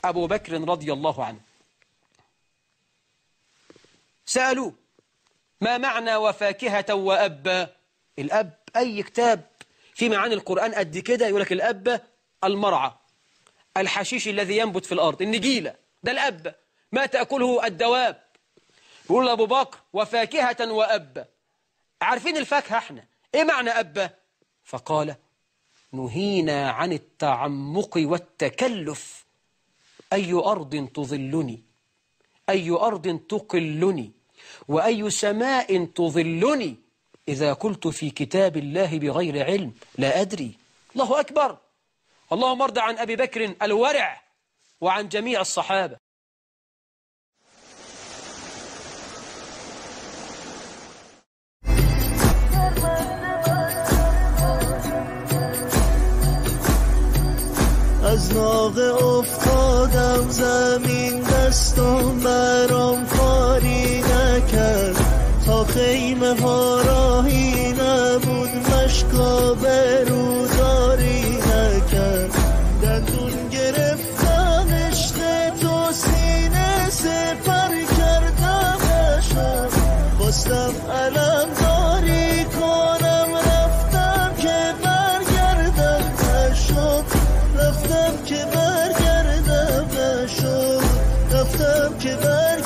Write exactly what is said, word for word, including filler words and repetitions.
أبو بكر رضي الله عنه. سألوه ما معنى وفاكهة وأبا؟ الأب أي كتاب في معاني القرآن قد كده يقول لك الأب المرعى، الحشيش الذي ينبت في الأرض، النجيلة، ده الأب ما تأكله الدواب. يقول أبو بكر وفاكهة وأبا، عارفين الفاكهة احنا ايه معنى أبا؟ فقال نهينا عن التعمق والتكلف، أي أرض تظلني، أي أرض تقلني، وأي سماء تظلني إذا قلت في كتاب الله بغير علم لا أدري. الله أكبر. اللهم ارض عن أبي بكر الورع وعن جميع الصحابة. از ناقه افتادم زمین، دستم برام کاری نکرد، تا خیمه ها راهی نبود، مشکا بروداری نکرد. دندون گرفتم عشق تو، سینه سپر کردم عشق، خواستم علم داری کنم، رفتم که برگردم نشد، رفتم که برگردم نشد، رفتم که برگردم